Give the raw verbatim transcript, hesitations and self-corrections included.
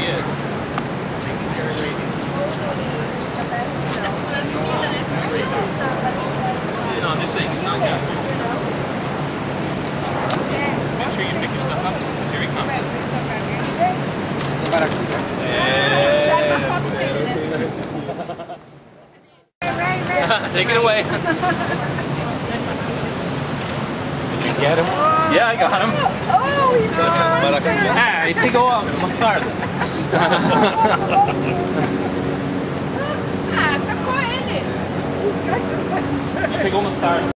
he is. No, I'm just saying he's not yet. Make sure you pick your stuff up. Here he comes. Take it away. Did you get him? Yeah, I got him. Oh, he's got a mustache. Ah, itigo mostarda. Ah, tocou ele. He's got the mustache. Pegou mostarda.